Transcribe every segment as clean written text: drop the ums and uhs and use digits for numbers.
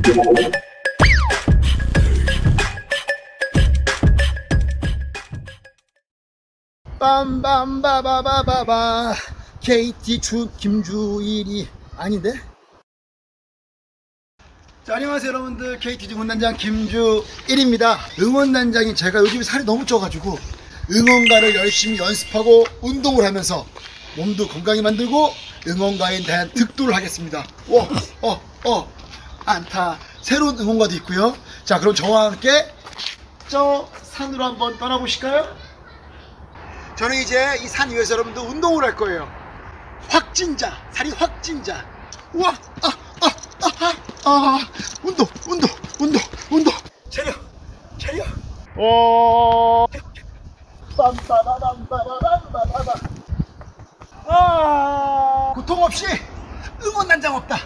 빰빰바바바바바 KT 김주일이 아닌데? 자, 안녕하세요 여러분들. KT 응원단장 김주일입니다. 응원단장인 제가 요즘에 살이 너무 쪄가지고 응원가를 열심히 연습하고 운동을 하면서 몸도 건강히 만들고 응원가에 대한 득도를 하겠습니다. 안타. 새로운 응원가도 있고요. 자, 그럼 저와 함께 저 산으로 한번 떠나보실까요? 저는 이제 이 산 위에서 여러분들 운동을 할 거예요. 확진자, 살이 확진자. 우와, 운동. 체력. 고통 없이 응원단장 없다.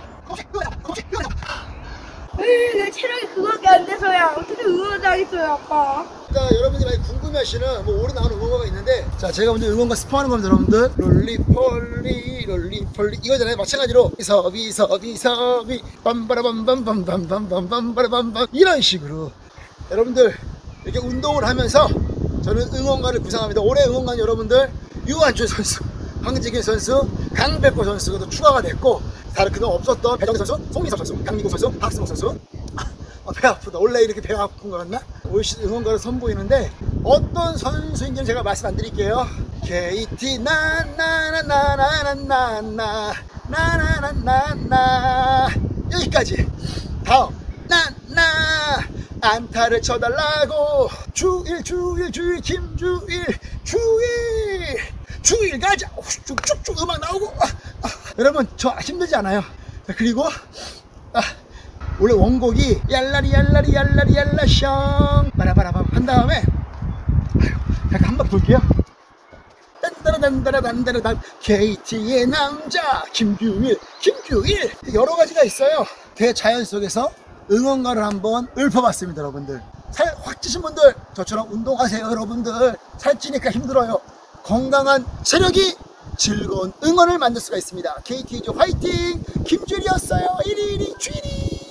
내 체력이 그거밖에 안 돼서야 어떻게 응원을 하겠어요, 아빠. 그러니까 여러분들이 많이 궁금해하시는 뭐 올해 나오는 응원가가 있는데, 자, 제가 먼저 응원가 스포하는 겁니다 여러분들. 롤리폴리 이거잖아요. 마찬가지로 비서비 빰바라밤밤밤밤밤밤밤바라밤밤 이런 식으로 여러분들 이렇게 운동을 하면서 저는 응원가를 구상합니다. 올해 응원가는 여러분들 유한준 선수, 황재균 선수, 강백호 선수가 또 추가가 됐고, 다른 그동안 없었던 배정대 선수, 송민석 선수, 강민국 선수, 박승호 선수. 배 아프다. 원래 이렇게 배가 아픈 거 같나? 올 시즌 응원가를 선보이는데 어떤 선수인지는 제가 말씀 안 드릴게요. KT 나나나나나나나나나나나 여기까지. 다음 안타를 쳐달라고. 주일 김주일 가자. 쭉쭉쭉 음악 나오고. 여러분 저 힘들지 않아요. 그리고 원래 원곡이 얄라리 샹 바라바라밤 한 다음에 잠깐 한 번 볼게요. 딴따라단따라단따라단 KT의 남자 김규일 여러 가지가 있어요. 대자연 속에서 응원가를 한번 읊어봤습니다. 여러분들 살 확 찌신 분들 저처럼 운동하세요. 여러분들 살찌니까 힘들어요. 건강한 체력이 즐거운 응원을 만들 수가 있습니다. KT조 화이팅! 김주일이었어요. 1위 주일이.